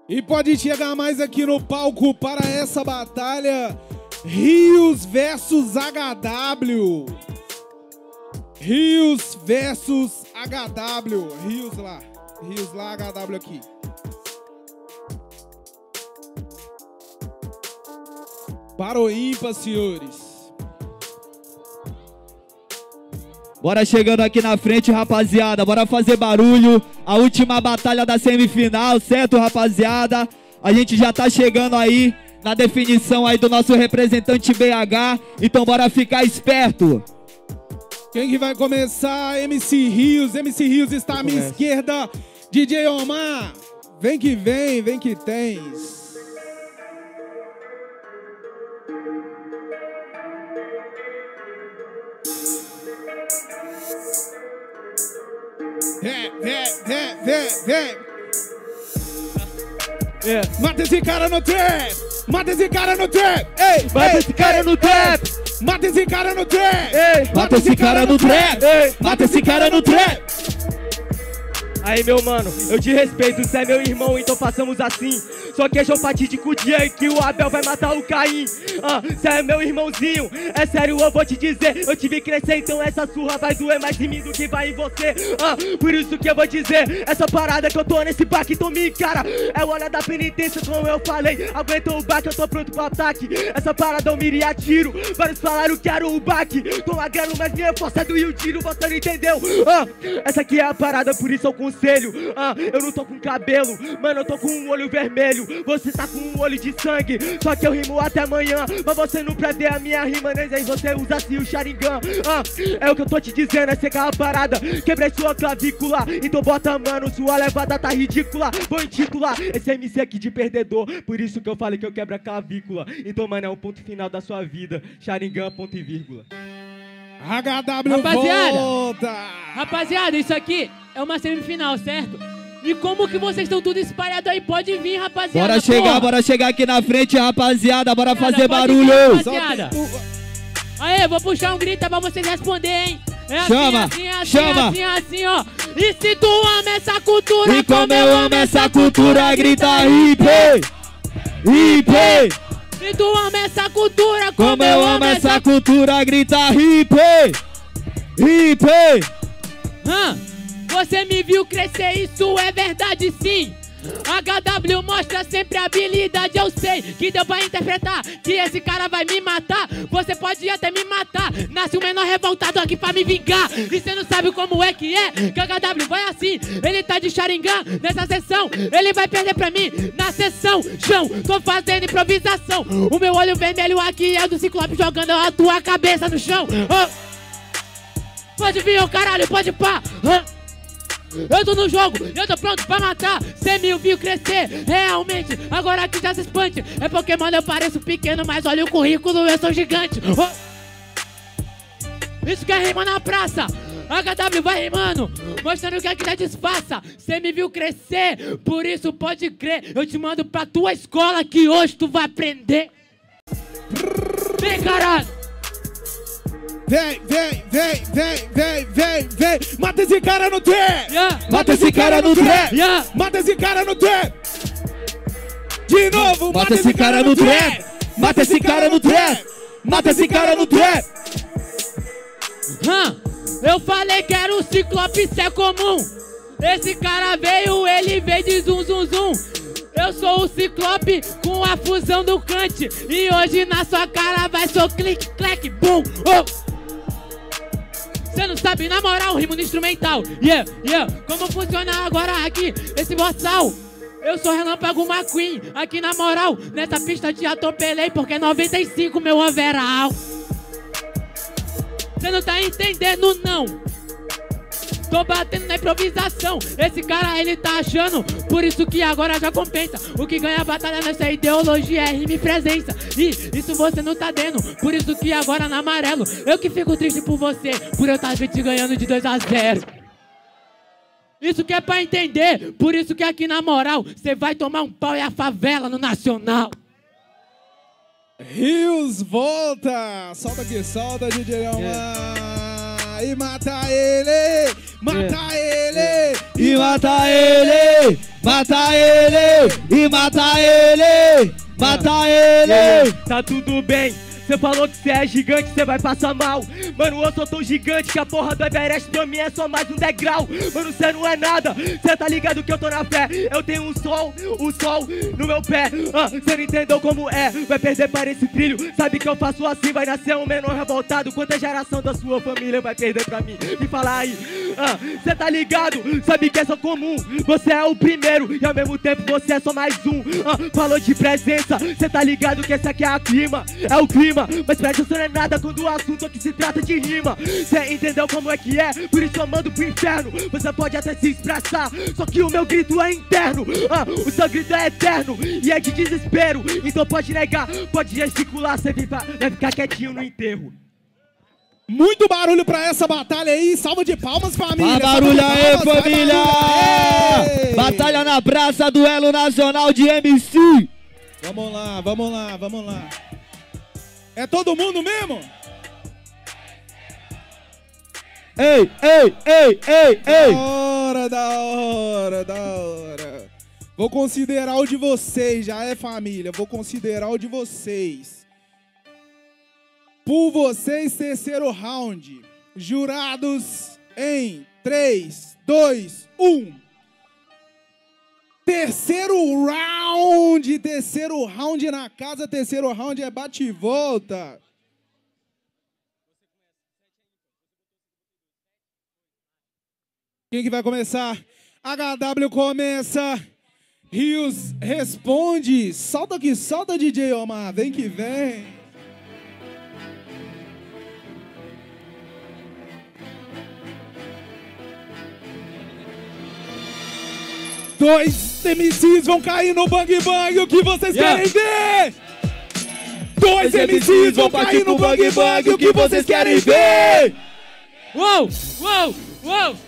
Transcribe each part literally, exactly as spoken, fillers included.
E pode chegar mais aqui no palco para essa batalha, Rios versus H W. Rios versus H W. Rios lá. Rios lá, H W aqui. Para o ímpar, senhores. Bora chegando aqui na frente, rapaziada. Bora fazer barulho. A última batalha da semifinal, certo, rapaziada? A gente já tá chegando aí na definição aí do nosso representante B H. Então bora ficar esperto. Quem que vai começar? M C Rios. M C Rios está à minha esquerda. D J Omar. Vem que vem, vem que tens. Vem, vem, vem, vem, vem. Yeah. Mata esse cara no trap. Mata esse cara no trap. Ei, mata ei, esse cara ei, no trap. Mata esse cara no trap. Ei, mata esse cara no trap. Ei, mata esse cara no trap. Aí, meu mano, eu te respeito, você é meu irmão, então façamos assim. Só que é o fatídico dia em que o Abel vai matar o Caim. Ah, cê é meu irmãozinho, é sério, eu vou te dizer. Eu tive que crescer, então essa surra vai doer mais em mim do que vai em você. Ah, por isso que eu vou dizer, essa parada que eu tô nesse baque, então me encara. É o olhar da penitência, como eu falei. Aguentou o baque, eu tô pronto pro ataque. Essa parada eu mirei a tiro, vários falaram que era o baque. Tô agrando, mas minha força é do Yudiro, você não entendeu. Ah, essa aqui é a parada, por isso eu conselho. Ah, eu não tô com cabelo, mano, eu tô com um olho vermelho. Você tá com um olho de sangue, só que eu rimo até amanhã. Mas você não prende a minha rima, nem aí você usa assim o Sharingan. Ah, é o que eu tô te dizendo, é secar a parada. Quebrei sua clavícula, então bota, mano, sua levada tá ridícula. Vou intitular esse M C aqui de perdedor, por isso que eu falei que eu quebro a clavícula. Então, mano, é o ponto final da sua vida. Sharingan, ponto e vírgula. H W rapaziada, volta! Rapaziada, isso aqui é uma semifinal, certo? E como que vocês estão tudo espalhados aí? Pode vir, rapaziada. Bora chegar, porra. bora chegar aqui na frente, rapaziada. Bora fazer pode barulho. vir, rapaziada. Aí, vou puxar um grito pra vocês responderem, hein? É chama, assim, assim, chama. assim, assim, assim, ó. E se tu ama essa cultura, e como eu amo essa cultura, grita hip, hip. Se tu ama essa cultura, como, como eu amo essa, essa cultura, grita hip, hip. Hã? Você me viu crescer, isso é verdade sim. H W mostra sempre a habilidade, eu sei que deu pra interpretar que esse cara vai me matar. Você pode até me matar, nasce o menor revoltado aqui pra me vingar. E cê não sabe como é que é, que H W vai assim. Ele tá de Sharingan nessa sessão, ele vai perder pra mim na sessão. Chão, tô fazendo improvisação. O meu olho vermelho aqui é do Ciclope jogando a tua cabeça no chão. Oh. Pode vir, ô caralho, pode pá. Oh. Eu tô no jogo, eu tô pronto pra matar. Cê me viu crescer, realmente. Agora que já se expande. É porque, mano, eu pareço pequeno, mas olha o currículo, eu sou gigante. Oh. Isso que é rima na praça. H W vai rimando, mostrando o que é que já disfarça. Cê me viu crescer, por isso pode crer. Eu te mando pra tua escola que hoje tu vai aprender. Vem, caralho. Vem, vem, vem, vem, vem, vem, vem. Mata esse cara no trap. Yeah. Mata esse cara no trap. Yeah. Mata esse cara no trap. De novo, mata esse cara no trap. Mata esse cara no trap. Mata esse cara no trap. Hã? Eu falei que era o Ciclope, isso é comum. Esse cara veio, ele veio de zum, zum, zum. Eu sou o Ciclope com a fusão do Kant. E hoje na sua cara vai só clique, clack, boom. Oh. Cê não sabe, na moral, rimo no instrumental. Yeah, yeah, como funciona agora aqui esse boçal? Eu sou Relâmpago McQueen, aqui na moral. Nessa pista te atropelei porque é noventa e cinco meu overall. Cê não tá entendendo não. Tô batendo na improvisação. Esse cara ele tá achando, por isso que agora já compensa. O que ganha a batalha nessa ideologia é rima e presença. E isso você não tá dando, por isso que agora na amarelo. Eu que fico triste por você, por eu estar te ganhando de dois a zero. Isso que é pra entender, por isso que aqui na moral você vai tomar um pau e a favela no Nacional. Rios volta. Solta aqui, solta, D J Omar. Yeah. E mata ele, mata yeah. ele, e mata ele, Mata ele e mata ele. Mata ele. Tá tudo bem. Cê falou que cê é gigante, cê vai passar mal. Mano, eu sou tão gigante que a porra do Everest pra mim é só mais um degrau. Mano, cê não é nada, cê tá ligado que eu tô na fé. Eu tenho um sol, o sol no meu pé. Ah, cê não entendeu como é, vai perder para esse trilho. Sabe que eu faço assim, vai nascer um menor revoltado. Quanta geração da sua família vai perder pra mim? Me fala aí. Ah, cê tá ligado, sabe que é só comum. Você é o primeiro e ao mesmo tempo você é só mais um. Ah, falou de presença, cê tá ligado que esse aqui é a clima, é o clima. Mas presta atenção, não é nada quando o assunto aqui se trata de rima. Cê entendeu como é que é? Por isso eu mando pro inferno. Você pode até se expressar, só que o meu grito é interno. Ah, o seu grito é eterno e é de desespero. Então pode negar, pode gesticular, cê vai ficar quietinho no enterro. Muito barulho pra essa batalha aí. Salva de palmas, família. Fala barulho aí, palmas, família. Barulho. Batalha na praça, duelo nacional de M C. Vamos lá, vamos lá, vamos lá. É todo mundo mesmo? Ei, ei, ei, ei, ei. Da hora, da hora, da hora. Vou considerar o de vocês, já é família. Vou considerar o de vocês. Por vocês, terceiro round. Jurados em três, dois, um. Terceiro round, terceiro round na casa, terceiro round é bate e volta. Quem que vai começar? H W começa, Rios responde, solta que solta D J Omar, vem que vem. Dois M Cs vão cair no bang bang, o que vocês yeah. querem ver? Dois M Cs vão cair no bang bang, o que vocês querem ver? Uou, uou, uou.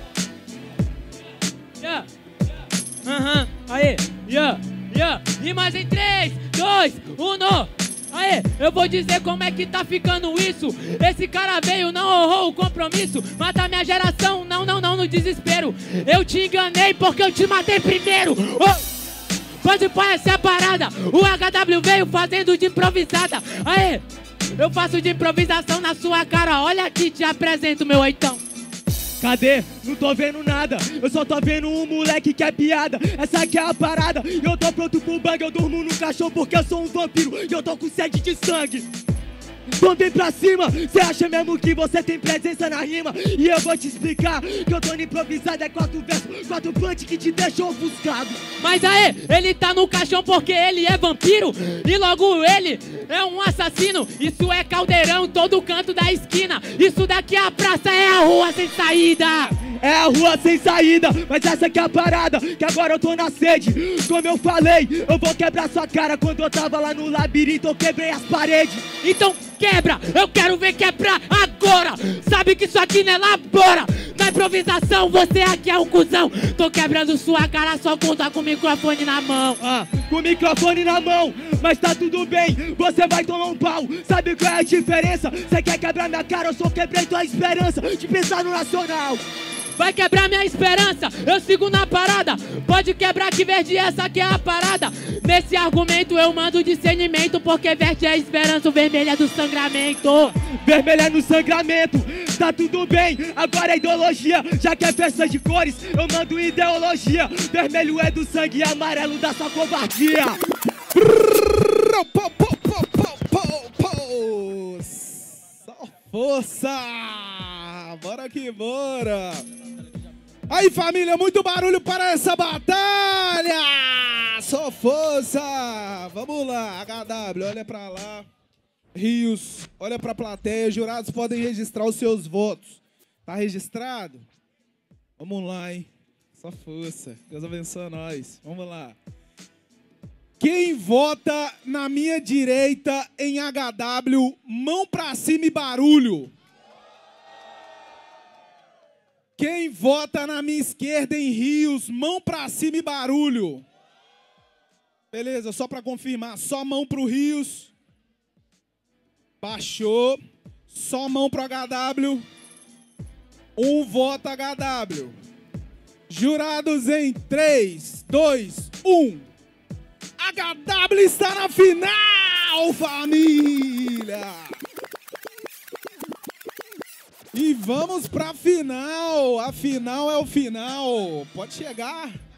Yeah. Aham, uh-huh. Aê, yeah, yeah. E mais em três, dois, um, no. Aê, eu vou dizer como é que tá ficando isso. Esse cara veio, não honrou o compromisso. Mata minha geração, não, não, não, no desespero. Eu te enganei porque eu te matei primeiro. Oh! Pode parecer a parada. O H W veio fazendo de improvisada. Aê, eu faço de improvisação na sua cara. Olha aqui, te apresento meu oitão. Cadê? Não tô vendo nada. Eu só tô vendo um moleque que é piada. Essa aqui é a parada. E eu tô pronto pro bang. Eu durmo no caixão porque eu sou um vampiro. E eu tô com sede de sangue. Então vem pra cima. Cê acha mesmo que você tem presença na rima? E eu vou te explicar que eu tô no improvisado. É quatro versos, quatro punch que te deixam ofuscado. Mas aê, ele tá no caixão porque ele é vampiro. E logo ele é um assassino. Isso é caldeirão, todo canto da esquina. Isso daqui a praça é a rua sem saída. É a rua sem saída, mas essa aqui é a parada, que agora eu tô na sede. Como eu falei, eu vou quebrar sua cara. Quando eu tava lá no labirinto, eu quebrei as paredes. Então quebra, eu quero ver quebrar agora. Sabe que isso aqui não elabora. Na improvisação, você aqui é um cuzão. Tô quebrando sua cara, só conta com o microfone na mão. Ah, com o microfone na mão, mas tá tudo bem, você vai tomar um pau. Sabe qual é a diferença? Você quer quebrar minha cara, eu só quebrei tua esperança de pensar no nacional. Vai quebrar minha esperança, eu sigo na parada. Pode quebrar que verde, essa aqui é a parada. Nesse argumento eu mando discernimento, porque verde é a esperança, o vermelho é do sangramento. Vermelho é no sangramento, tá tudo bem, agora é ideologia. Já que é festa de cores, eu mando ideologia. Vermelho é do sangue e amarelo da sua covardia. Só força! Bora que bora! Aí, família, muito barulho para essa batalha! Só força! Vamos lá, H W, olha pra lá. Rios, olha pra plateia. Jurados podem registrar os seus votos. Tá registrado? Vamos lá, hein? Só força. Deus abençoe a nós. Vamos lá. Quem vota na minha direita em H W, mão pra cima e barulho. Quem vota na minha esquerda em Rios, mão pra cima e barulho. Beleza, só pra confirmar, só mão pro Rios. Baixou. Só mão pro H W. Um voto H W. Jurados em três, dois, um. H W está na final, família! E vamos pra final. A final é o final. Pode chegar.